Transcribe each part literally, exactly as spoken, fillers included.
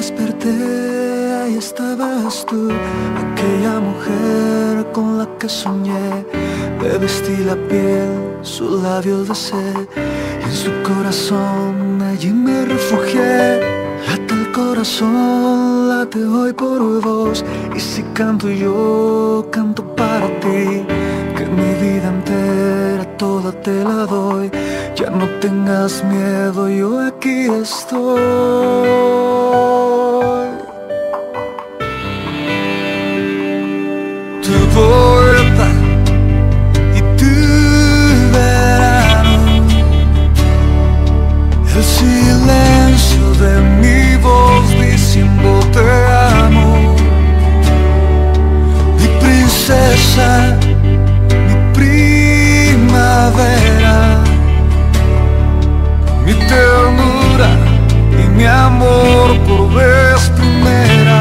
desperté, ahí estabas tú, aquella mujer con la que soñé. Le vestí la piel, sus labios besé, y en su corazón allí me refugié. Late el corazón, late hoy por vos, y si canto yo, canto para ti. Que mi vida entera toda te la doy, ya no tengas miedo, yo aquí estoy. Tu puerta y tu verano, el silencio de mi voz diciendo te amo. Mi princesa, mi primavera, mi ternura y mi amor por vez primera.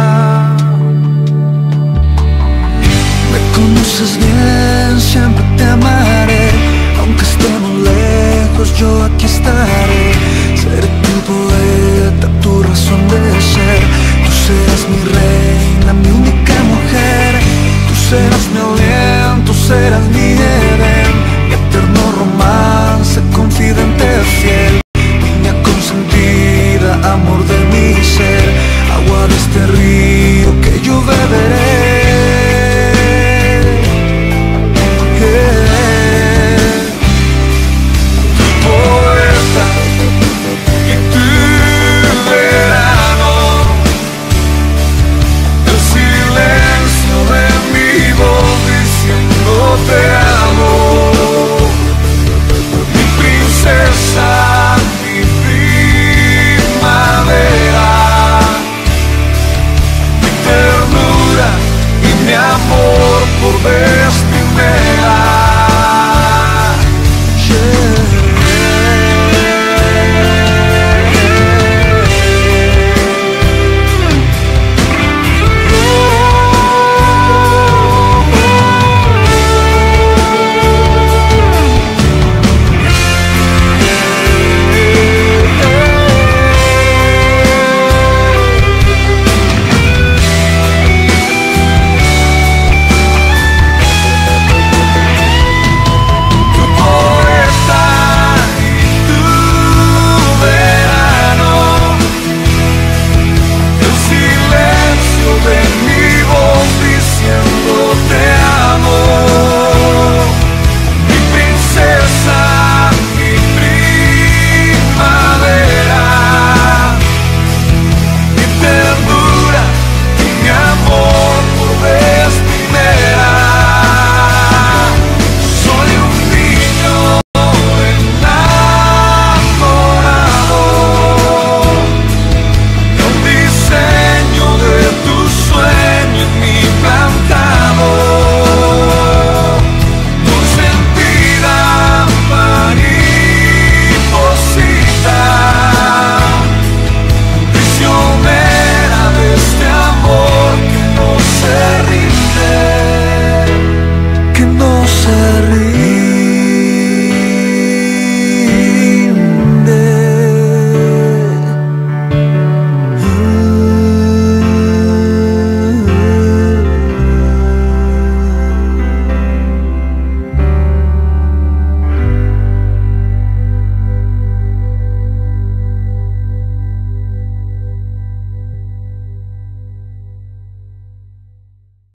Me conoces bien, siempre te amaré, aunque estemos lejos yo aquí estaré. Seré tu poeta, tu razón de ser, tú serás mi reina, mi única mujer. Tú serás mi aliento, serás mi